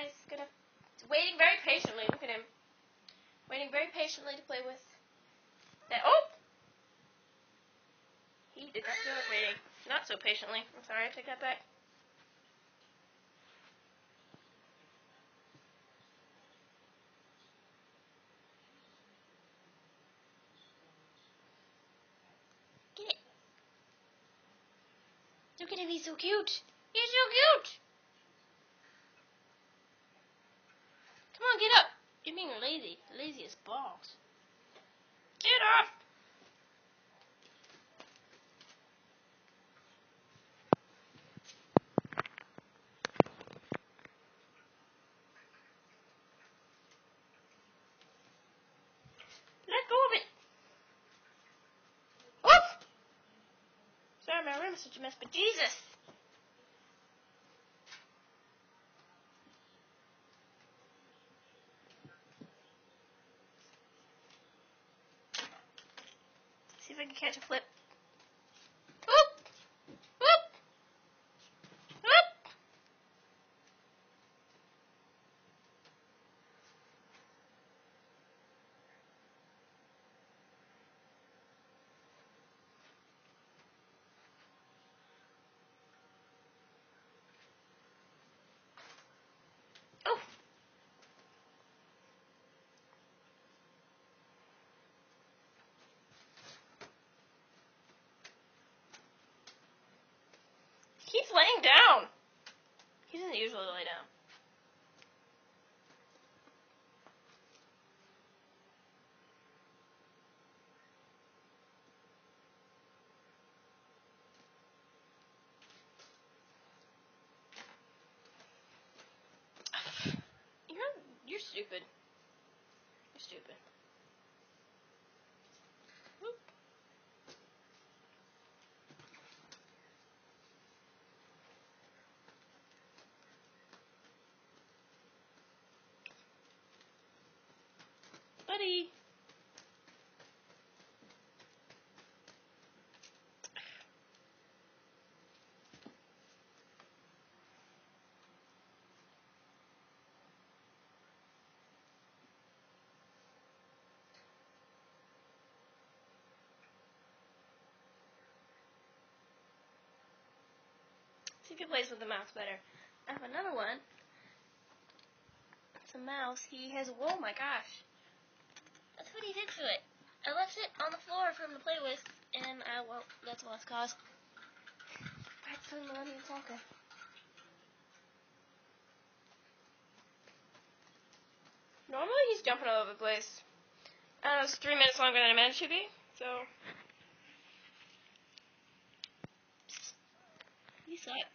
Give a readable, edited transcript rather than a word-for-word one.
guys. Waiting very patiently. Look at him. Waiting very patiently to play with that. Oh! He did not feel like waiting. Not so patiently. I'm sorry, I take that back. Get it. Look at him, he's so cute. He's so cute. Come on, get up. You're being lazy. Lazy as balls. Get off. Let go of it. Whoop. Sorry, my room is such a mess, but Jesus. See if I can catch a flip. Whoop! Whoop! Whoop! Oh! He keeps laying down. He doesn't usually lay down. You're stupid. You're stupid. Whoop. Buddy. See if he plays with the mouse better. I have another one. It's a mouse. He has, oh my gosh. That's what he did to it. I left it on the floor for him to play with, and that's a lost cause. That's the Millennium Falcon. Normally he's jumping all over the place. It's 3 minutes longer than I meant it to be, so. You suck.